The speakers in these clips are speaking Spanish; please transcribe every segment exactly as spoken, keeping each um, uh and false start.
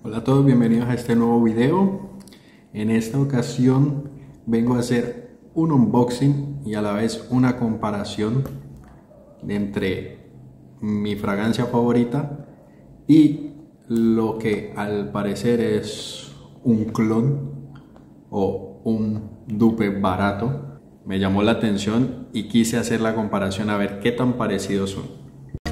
Hola a todos, bienvenidos a este nuevo video. En esta ocasión vengo a hacer un unboxing y a la vez una comparación entre mi fragancia favorita y lo que al parecer es un clon o un dupe barato. Me llamó la atención y quise hacer la comparación a ver qué tan parecidos son.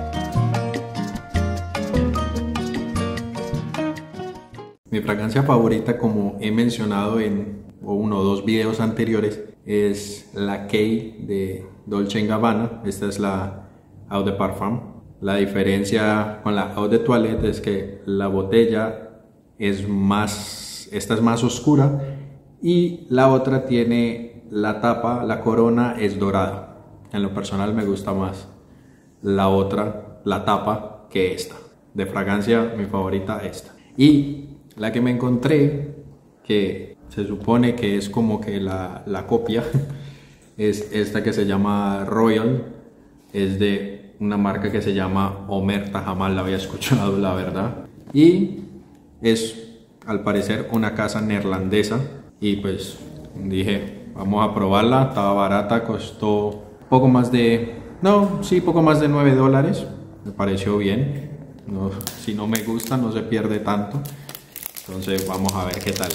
Mi fragancia favorita, como he mencionado en uno o dos videos anteriores, es la Kei de Dolce and Gabbana. Esta es la Eau de Parfum. La diferencia con la Eau de Toilette es que la botella es más, esta es más oscura y la otra tiene la tapa, la corona es dorada. En lo personal me gusta más la otra, la tapa, que esta. De fragancia mi favorita esta. Y la que me encontré, que se supone que es como que la, la copia, es esta que se llama Royal. Es de una marca que se llama Omerta, jamás la había escuchado, la verdad. Y es al parecer una casa neerlandesa. Y pues dije, vamos a probarla. Estaba barata, costó poco más de, no, sí, poco más de nueve dólares. Me pareció bien. No, si no me gusta, no se pierde tanto. Entonces vamos a ver qué tal.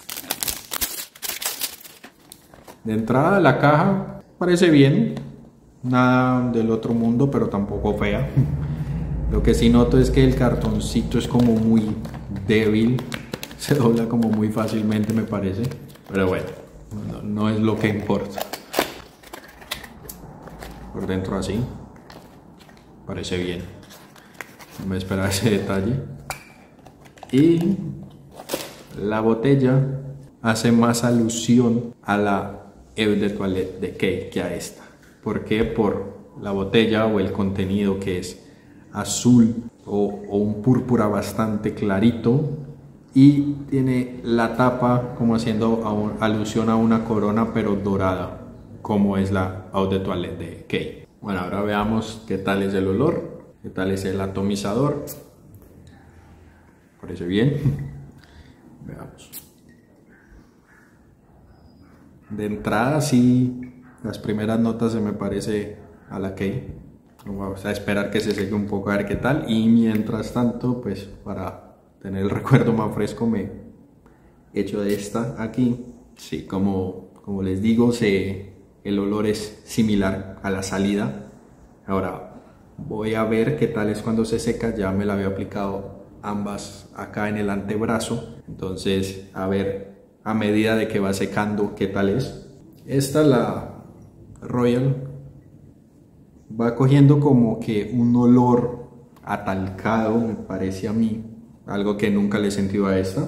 De entrada la caja parece bien, nada del otro mundo, pero tampoco fea. Lo que sí noto es que el cartoncito es como muy débil, se dobla como muy fácilmente, me parece. Pero bueno, no, no es lo que importa. Por dentro así, parece bien. No me esperaba ese detalle. Y la botella hace más alusión a la Eau de Toilette de Kei que a esta. ¿Por qué? Por la botella o el contenido, que es azul o, o un púrpura bastante clarito, y tiene la tapa como haciendo a un, alusión a una corona pero dorada, como es la Eau de Toilette de Kei. Bueno, ahora veamos qué tal es el olor, qué tal es el atomizador. Parece bien. Veamos. De entrada sí, las primeras notas se me parece a la Kei. Vamos a esperar que se seque un poco a ver qué tal. Y mientras tanto, pues para tener el recuerdo más fresco, me echo de esta aquí. Sí, como, como les digo, se, el olor es similar a la salida. Ahora voy a ver qué tal es cuando se seca. Ya me la había aplicado ambas acá en el antebrazo, entonces a ver a medida de que va secando qué tal es. Esta, la Royal, va cogiendo como que un olor atalcado, me parece a mí, algo que nunca le he sentido a esta.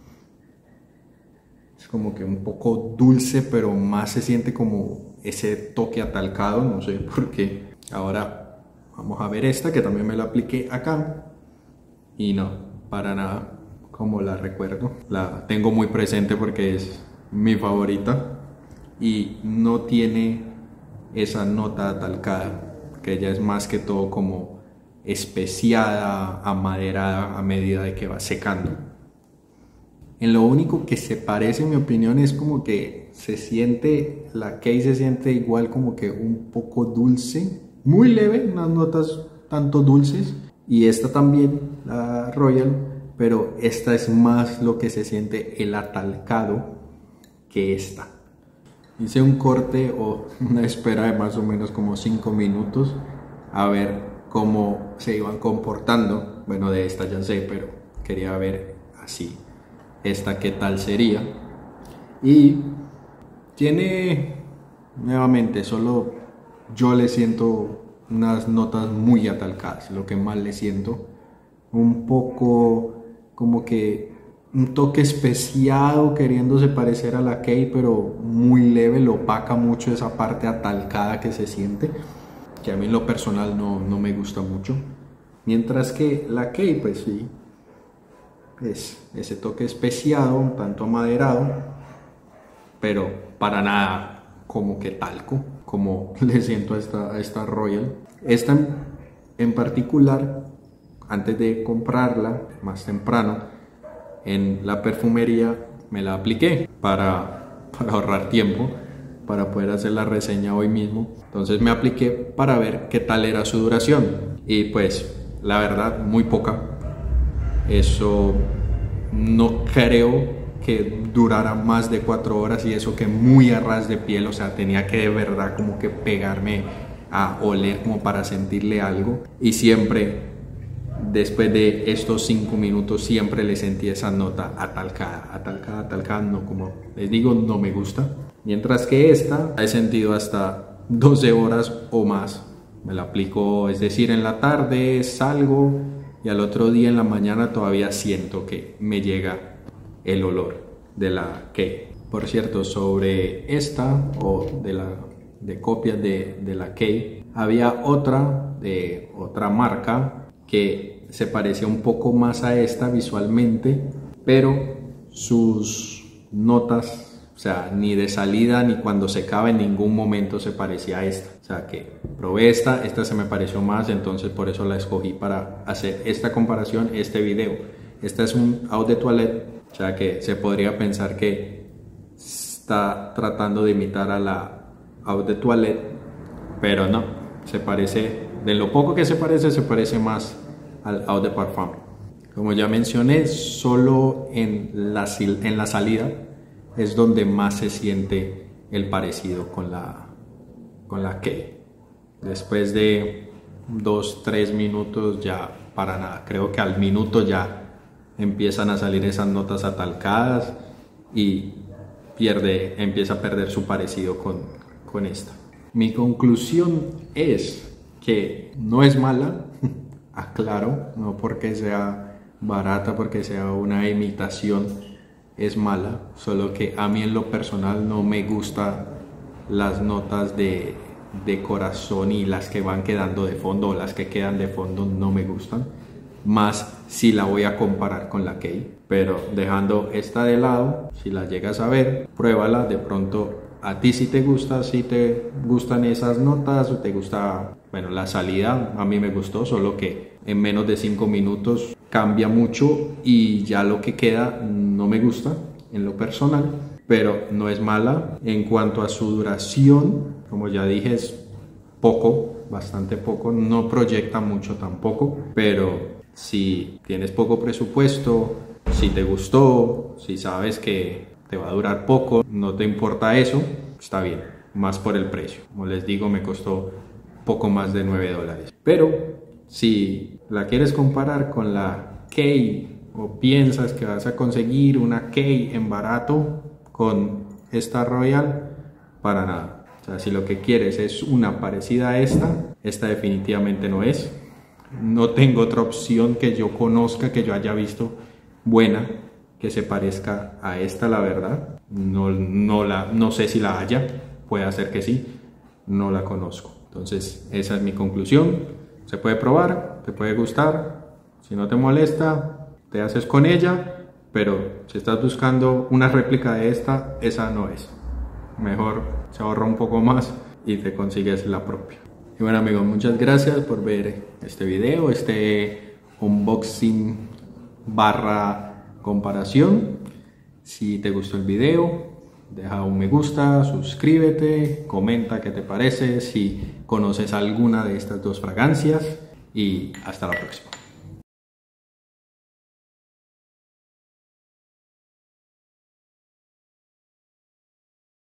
Es como que un poco dulce, pero más se siente como ese toque atalcado, no sé por qué. Ahora vamos a ver esta, que también me la apliqué acá. Y no, para nada como la recuerdo. La tengo muy presente porque es mi favorita y no tiene esa nota atalcada, que ella es más que todo como especiada, amaderada a medida de que va secando. En lo único que se parece, en mi opinión, es como que se siente, la Kei se siente igual, como que un poco dulce, muy leve, unas notas tanto dulces. Y esta también, la Royal, pero esta es más lo que se siente el atalcado que esta. Hice un corte o una espera de más o menos como cinco minutos a ver cómo se iban comportando. Bueno, de esta ya sé, pero quería ver así, esta qué tal sería. Y tiene, nuevamente, solo yo le siento unas notas muy atalcadas, lo que más le siento, un poco como que un toque especiado, queriéndose parecer a la Kei, pero muy leve, lo opaca mucho esa parte atalcada que se siente, que a mí en lo personal no, no me gusta mucho. Mientras que la Kei, pues sí, es ese toque especiado, un tanto amaderado, pero para nada como que talco, como le siento a esta, a esta Royal. Esta en, en particular, antes de comprarla, más temprano, en la perfumería, me la apliqué para, para ahorrar tiempo, para poder hacer la reseña hoy mismo. Entonces me apliqué para ver qué tal era su duración y pues la verdad muy poca. Eso no creo que durara más de cuatro horas y eso que muy a ras de piel, o sea, tenía que de verdad como que pegarme a oler como para sentirle algo, y siempre después de estos cinco minutos siempre le sentí esa nota atalcada, atalcada, atalcada, no, como les digo, no me gusta. Mientras que esta he sentido hasta doce horas o más. Me la aplico, es decir, en la tarde salgo y al otro día en la mañana todavía siento que me llega el olor de la Kay. Por cierto, sobre esta o de la de copias de, de la Kay, había otra de otra marca que se parecía un poco más a esta visualmente, pero sus notas, o sea, ni de salida ni cuando secaba en ningún momento se parecía a esta. O sea que probé esta, esta se me pareció más, entonces por eso la escogí para hacer esta comparación, este video. Esta es un eau de toilette, o sea que se podría pensar que está tratando de imitar a la eau de toilette, pero no, se parece, de lo poco que se parece, se parece más al eau de parfum. Como ya mencioné, solo en la, en la salida es donde más se siente el parecido con la, con la Kay. Después de dos, tres minutos ya para nada. Creo que al minuto ya empiezan a salir esas notas atalcadas y pierde, empieza a perder su parecido con, con esta. Mi conclusión es que no es mala, aclaro, no porque sea barata, porque sea una imitación, es mala, solo que a mí en lo personal no me gustan las notas de, de corazón y las que van quedando de fondo o las que quedan de fondo no me gustan, más si la voy a comparar con la Kay. Pero dejando esta de lado, si la llegas a ver, pruébala, de pronto a ti si te gusta, si te gustan esas notas o te gusta, bueno, la salida a mí me gustó, solo que en menos de cinco minutos cambia mucho y ya lo que queda no me gusta en lo personal, pero no es mala. En cuanto a su duración, como ya dije, es poco, bastante poco, no proyecta mucho tampoco, pero si tienes poco presupuesto, si te gustó, si sabes que te va a durar poco, no te importa eso, está bien, más por el precio. Como les digo, me costó poco más de nueve dólares. Pero si la quieres comparar con la Kay o piensas que vas a conseguir una Kay en barato con esta Royal, para nada. O sea, si lo que quieres es una parecida a esta, esta definitivamente no es. No tengo otra opción que yo conozca, que yo haya visto buena, que se parezca a esta, la verdad. No, no, la, no sé si la haya, puede ser que sí, no la conozco. Entonces esa es mi conclusión. Se puede probar, te puede gustar, si no te molesta, te haces con ella, pero si estás buscando una réplica de esta, esa no es. Mejor se ahorra un poco más y te consigues la propia. Y bueno amigos, muchas gracias por ver este video, este unboxing barra comparación. Si te gustó el video, deja un me gusta, suscríbete, comenta qué te parece, si conoces alguna de estas dos fragancias y hasta la próxima.